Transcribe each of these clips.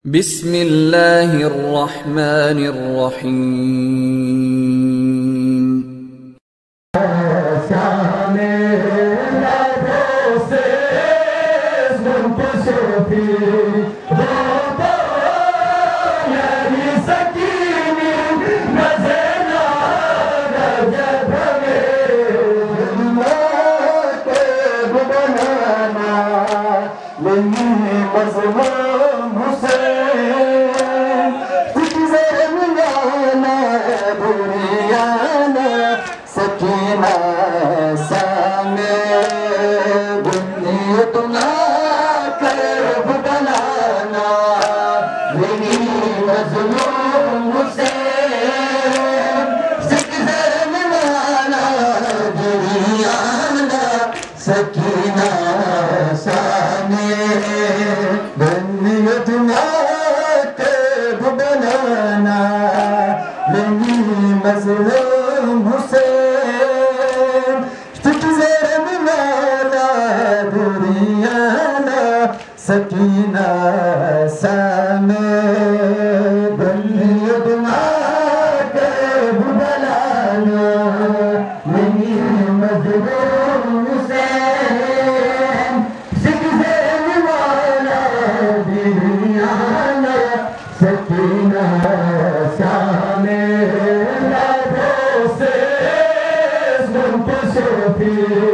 बिस्मिल्लाहिर्रहमानिर्रहीम। सकीना साने दुनिया तुम्हारे बनाना नहीं मज़लूम हुसैन तुझे मिलाना दुनिया सकीना साने दुनिया तुम्हारे बनाना नहीं मज़लूम सकीना शाने लाभों से मुंतशिर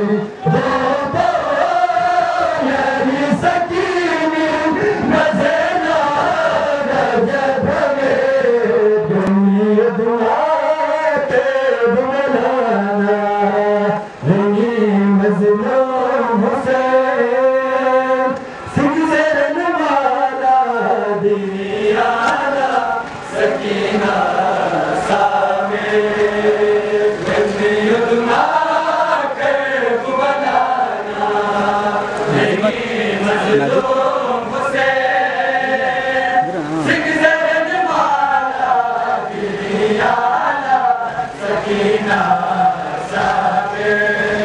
यानी सकीनी नज़ना जब में दुनिया दुआ के बुलाना नहीं मज़लूम हुसैन सिकज़रन वाला दिया सकीना सामे दुनिया दुआ के बुलाना नहीं मज़लूम हुसैन सिकज़रन वाला दिया सकीना सामे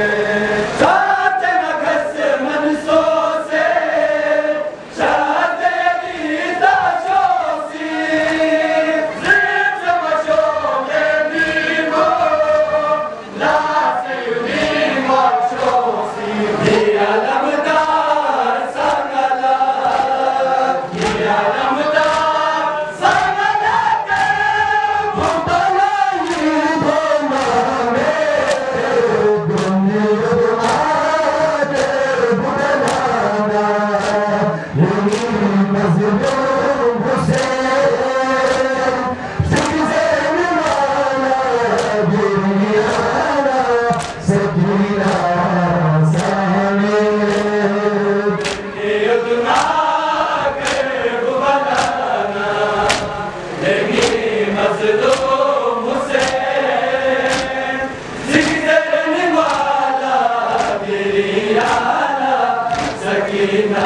सकीना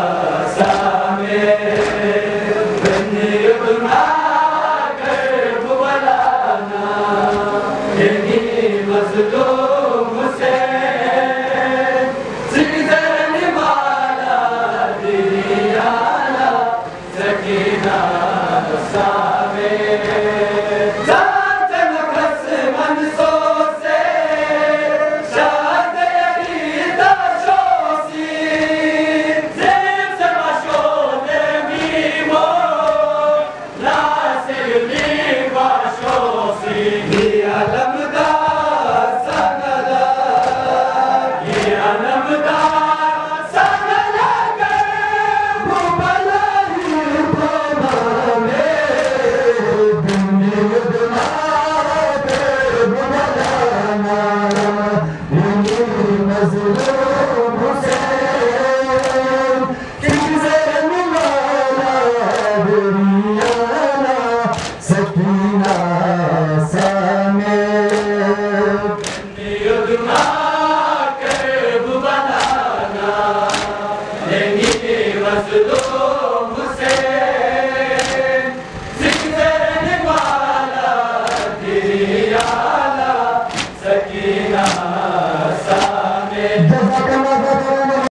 सामे दुनिया दुआ के बुलाना नहीं मज़लूम हुसैन सिकज़रन वाला दिया सकीना सामे Let's do